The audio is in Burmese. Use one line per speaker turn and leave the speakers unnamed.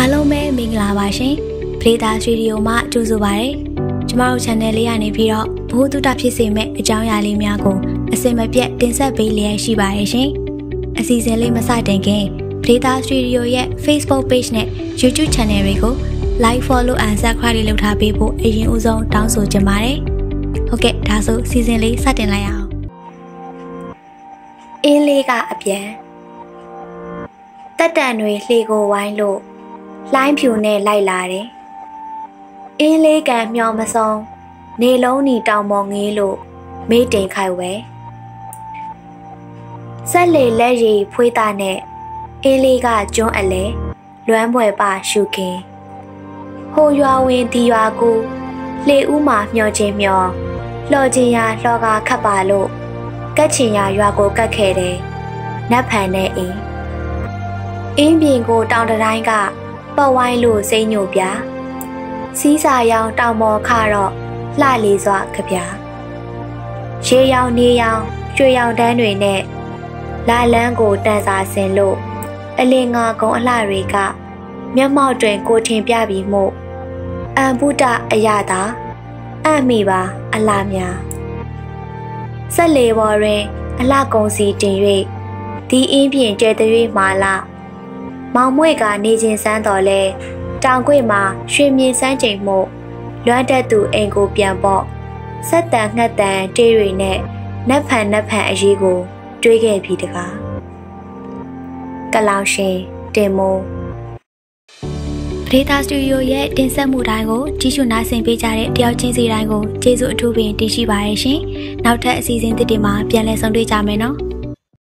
အားလုံးပဲမင်္ဂလာပါရှင်ပရိသတ်စတူဒီယိုမှာကြိုဆိုပါရစေကျမတို့ channel လေးကနေပြီးတော့ဘ ഹു တုတဖြစ်စေမဲ့အကြောင်းအရာလေးများကိုအစင်မပြတ်တင်ဆက်ပေးလျက်ရှိပါရဲ့ရှင်အစီအစဉ်လေးမစတင်ခင်ပရိသတ်စတူဒီယိုရဲ့ Facebook page နဲ့ YouTube channel တွေကို like follow and subscribe လုပ်ထားပေးဖို့အရင်ဦးဆုံးတောင်းဆိုချင်ပါတယ်ဟုတ်ကဲ့ဒါဆိုစီစဉ်လေးစတင်လိုက်အောင်အင်းလေးကအပြန်တက်တန်တွေလှေကိုဝိုင်းလို့လှိုင်းဖြူနဲ့လိုက်လာတယ်။အင်းလေးကံမျောမဆုံးနေလုံးနီတောင်ပေါ်ငေးလို့မေးတိမ်ခိုက်ဝဲ။ဆက်လေလက်ရည်ဖွေးတာနဲ့အင်းလေးကကျွန်းအလဲလွမ်းမွယ်ပါရှုခင်။ဟိုရွာဝင်ဒီရွာကိုလှေဦးမှာမျောချင်းမျောလှော်ချင်းရာလှော်ကာခတ်ပါလို့ကတ်ချင်ရာရွာကိုကတ်ခဲ့တယ်။နတ်ဖန်နဲ့အင်းပြင်ကိုတောင်တိုင်းကပတ်ဝိုင်းလို့စိမ့်ညို့ပြစီးစာရောင်တောင်မော်ခတော့လှလေးစွာကြပြရေရောင်နေရောင်ရွှေရောင်တန်းတွေနဲ့လာလန်းကိုတန်စာဆင်လို့အလင်းငါကုံအလှတွေကမျက်မှောက်တွင်ကိုထင်ပြပြီးမို့အံဗုဒ္ဓအရသာအံ့မိပါအလားများဆက်လေပေါ်တွင်အလှကုံစီတင်၍ဒီအင်းပြင်ကျဲသွေးမာလာမောင်မွေကနေချင်းစမ်းတော်လဲတောင်ကွေ့မှာရွှေမြင်စမ်းချိန်မှုလွမ်းတက်သူအိမ်ကိုပြန်ပေါ့ဆက်တန်ငှက်တန်တေးတွေနဲ့နတ်ဖန်အရေးကိုတွေးခဲ့ပြီးတကားကလောင်ရှင်တင်မိုးပရိသတ်စတူဒီယိုရဲ့တင်ဆက်မှုတိုင်းကိုကြည့်ရှုနားဆင်ပေးကြတဲ့တယောက်ချင်းစီတိုင်းကိုကျေးဇူးအထူးပင်တင်ရှိပါရရှင်နောက်ထပ်အစီအစဉ်သစ်တွေမှာပြန်လည်ဆုံတွေ့ကြမယ်နော်